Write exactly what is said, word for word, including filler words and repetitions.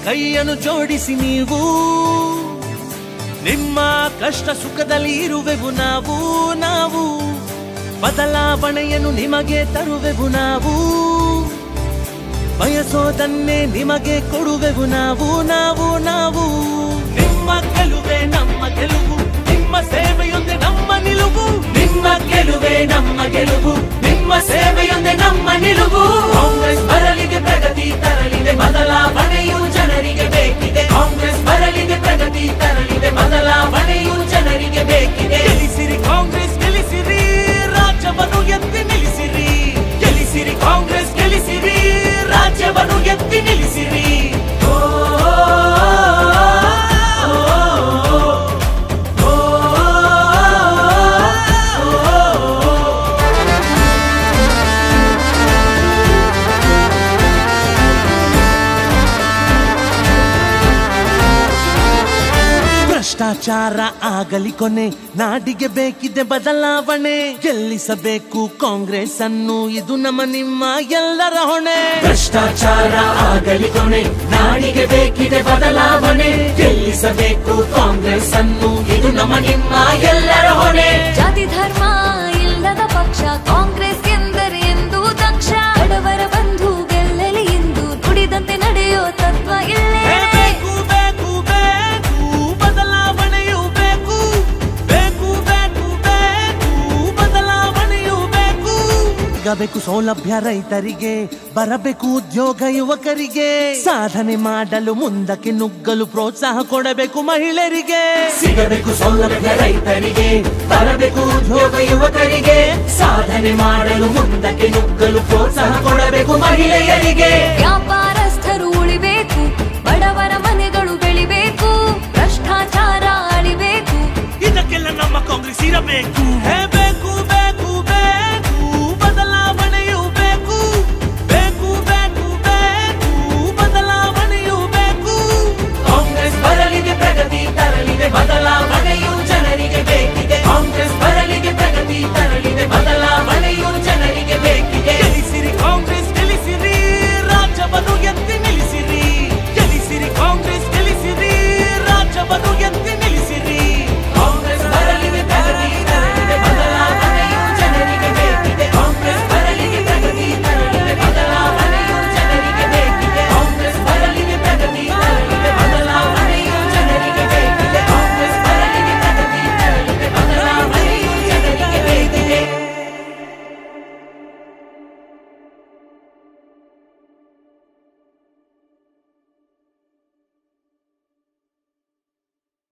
ಕೈಯನ್ನು ಜೋಡಿಸಿ ನೀವು ನಿಮ್ಮ ಕಷ್ಟ ಸುಖದಲ್ಲಿ ಇರುವೆವು ನಾವು ನಾವು ಬದಲಾವಣೆಯನ್ನು ನಿಮಗೆ ತರುವೆವು ನಾವು ಬಯಸೋದನ್ನೇ ನಿಮಗೆ ಕೊಡುವೆವು ನಾವು ನಾವು ನಾವು ನಿಮ್ಮ ಗೆಲುವೆ ನಮ್ಮ ಗೆಲುವು ನಿಮ್ಮ ಸೇವೆಯೊಂದೇ ನಮ್ಮ ನಿಲುವು ನಿಮ್ಮ ಗೆಲುವೆ ನಮ್ಮ ಗೆಲುವು ನಿಮ್ಮ ಸೇವೆಯೊಂದೇ ನಮ್ಮ ನಿಲುವು ಕಾಂಗ್ರೆಸ್ ಬರಲಿದೆ ಪ್ರಗತಿ ತರಲಿದೆ ಬದಲಾವಣೆಯು ಜನರಿಗೆ ಬೇಕಿದೆ ಕಾಂಗ್ರೆಸ್ ಬರಲಿದೆ ಪ್ರಗತಿ ತರಲಿದೆ ಬದಲಾವಣೆಯು ಜನರಿಗೆ ಬೇಕಿದೆ ಗೆಲ್ಲಿಸಿರಿ ಕಾಂಗ್ರೆಸ್ ಗೆಲ್ಲಿಸಿರಿ ರಾಜ್ಯವನ್ನು ಎತ್ತಿ ನಿಲ್ಲಿಸಿರಿ ಗೆಲ್ಲಿಸಿರಿ ಕಾಂಗ್ರೆಸ್ ಗೆಲ್ಲಿಸಿರಿ ರಾಜ್ಯವನ್ನು ಎತ್ತಿ ನಿಲ್ಲಿಸಿರಿ ಭ್ರಷ್ಟಾಚಾರ ಆಗಲಿ ಕೊನೆ ನಾಡಿಗೆ ಬೇಕಿದೆ ಬದಲಾವಣೆ ಗೆಲ್ಲಿಸಬೇಕು ಕಾಂಗ್ರೆಸ್ ಅನ್ನು ಇದು ನಮ್ಮ ನಿಮ್ಮ ಎಲ್ಲರ ಹೊಣೆ ಭ್ರಷ್ಟಾಚಾರ ಆಗಲಿ ಕೊನೆ ನಾಡಿಗೆ ಬೇಕಿದೆ ಬದಲಾವಣೆ ಗೆಲ್ಲಿಸಬೇಕು ಕಾಂಗ್ರೆಸ್ ಅನ್ನು ಇದು ನಮ್ಮ ನಿಮ್ಮ ಎಲ್ಲರ ಹೊಣೆ ಜಾತಿ ಧರ್ಮ ಇಲ್ಲದ ಪಕ್ಷ ಕಾಂಗ್ರೆಸ್ ಎಂದರೆ ಎಂದು ದಕ್ಷ ಬಡವರ ಬಂಧು ಗೆಲ್ಲಲಿ ಎಂದು ನುಡಿದಂತೆ ನಡೆಯೋ ತತ್ವ ಇಲ್ಲೇ ಬೇಕು ಸೌಲಭ್ಯ ರೈತರಿಗೆ ಬರಬೇಕು ಉದ್ಯೋಗ ಯುವಕರಿಗೆ ಸಾಧನೆ ಮಾಡಲು ಮುಂದಕ್ಕೆ ನುಗ್ಗಲು ಪ್ರೋತ್ಸಾಹ ಕೊಡಬೇಕು ಮಹಿಳೆಯರಿಗೆ ಸಿಗಬೇಕು ಸೌಲಭ್ಯ ರೈತರಿಗೆ ಬರಬೇಕು ಉದ್ಯೋಗ ಯುವಕರಿಗೆ ಸಾಧನೆ ಮಾಡಲು ಮುಂದಕ್ಕೆ ನುಗ್ಗಲು ಪ್ರೋತ್ಸಾಹ ಕೊಡಬೇಕು ಮಹಿಳೆಯರಿಗೆ ವ್ಯಾಪಾರಸ್ಥರು ಉಳಿಬೇಕು ಬಡವರ ಮನೆಗಳು ಬೆಳಿಬೇಕು ಭ್ರಷ್ಟಾಚಾರ ಅಳಿಬೇಕು ಇದಕ್ಕೆಲ್ಲ ನಮ್ಮ ಕಾಂಗ್ರೆಸ್ ಇರಬೇಕು.